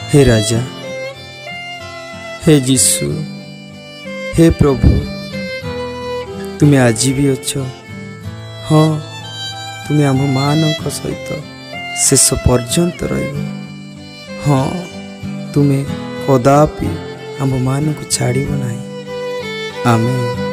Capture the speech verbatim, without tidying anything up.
हे राजा, हे जीशु, हे प्रभु, तुम्हें आज भी अच्छ। हाँ, तुम्हें आम मान सहित शेष पर्यंत रही। हाँ, तुम्हें कदापि आम मान को छाड़ ना। आमेन।